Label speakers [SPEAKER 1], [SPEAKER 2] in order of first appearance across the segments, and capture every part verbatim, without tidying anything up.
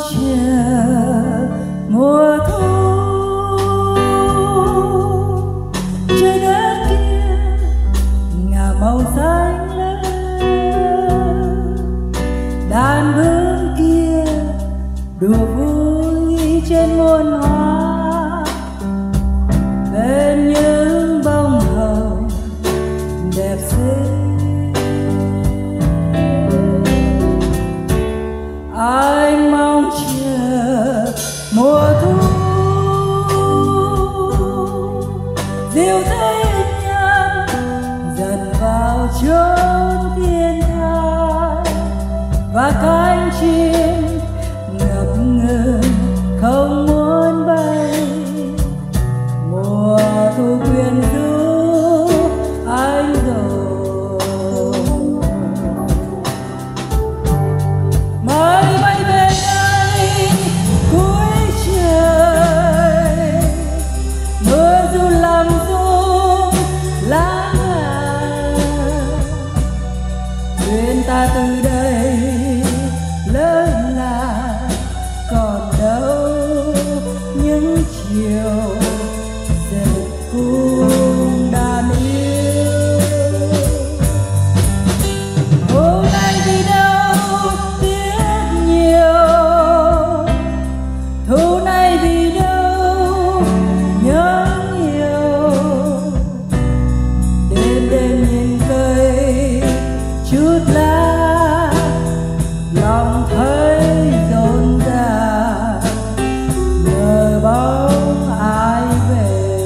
[SPEAKER 1] chờ mùa thu trên đất kia ngả màu xanh lên, đàn bướm kia đùa vui trên muôn hoa, bên những bông hồng đẹp xinh. Anh mong chờ mùa thu dịu thấy nhân dần vào chốn thiên thai, và cánh chim ngập ngừng không muốn bay. Mùa thu quyến rũ anh rồi, mây bay về đây cuối trời, mưa dù làm rung lá ngàn, duyên ta từ đây lớn là còn đâu những chiều dệt cùng đàn yêu. Hôm nay vì đâu tiếc nhiều, thu này vì đâu nhớ nhiều, đêm đêm nhìn cây chút lá lòng thấy rộn ràng, nhờ bóng ai về.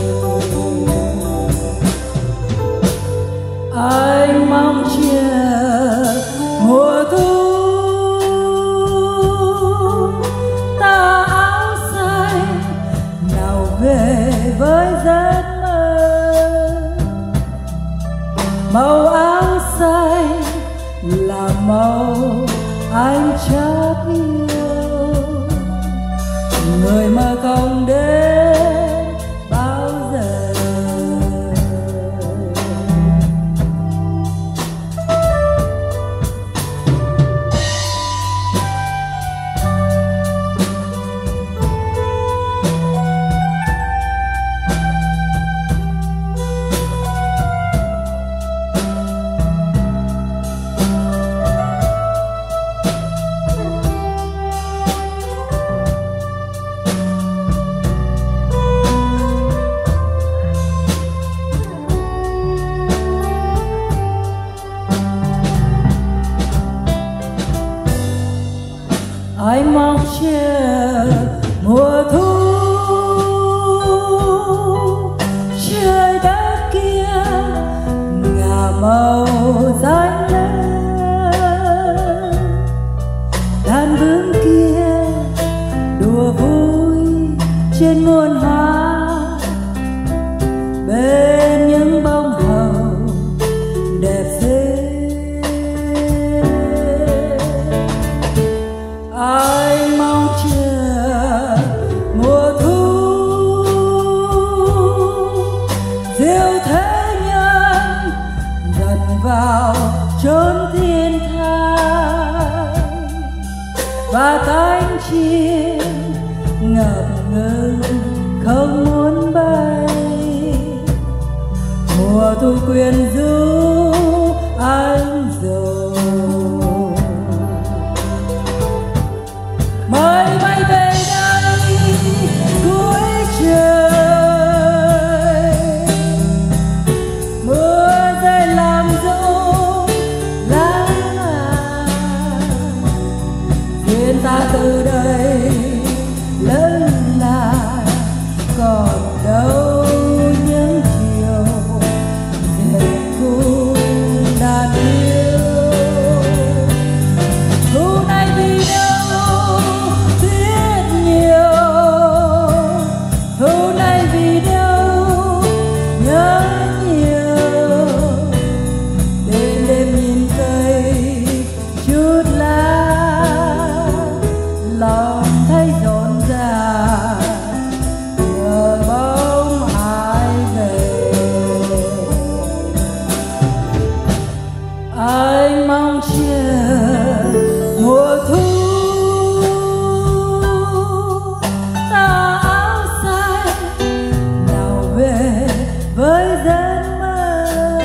[SPEAKER 1] Anh mong chờ mùa thu ta áo xanh nào về với giấc mơ. Màu áo xanh là màu anh chót yêu, người mơ không đến bao giờ. Anh mong chờ mùa thu trời đất kia ngả màu xanh lên, đàn bướm kia đùa vui trên muôn hoa, bên những bông hồng đẹp xinh. Anh mong chờ mùa thu dịu thế nhân dần vào chốn thiên thai, và cánh chim ngập ngừng không muốn bay. Mùa thu quyến rũ anh rồi, mây bay về đây cuối trời, mưa rơi làm rung lá ngàn, duyên ta từ đây lớn là còn đâu những chiều dệt cùng đàn yêu. Thu này vì đâu tiếc nhiều, thu này vì đâu nhớ nhiều, đêm đêm nhìn cây chút lá lòng thấy rộn ràng, nhờ bóng ai về. Anh mong chờ mùa thu với giấc mơ.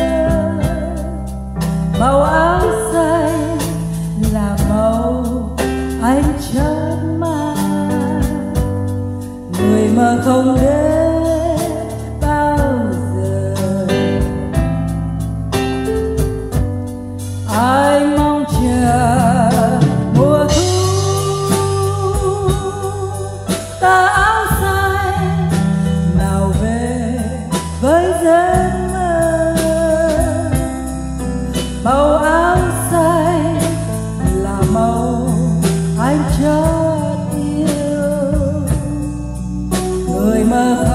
[SPEAKER 1] Màu áo xanh là màu anh chót mang, người mơ không đến bao giờ. Anh mong chờ mùa thu, ta áo xanh nào về với giấc mơ. Màu áo xanh là màu anh chót yêu, người mơ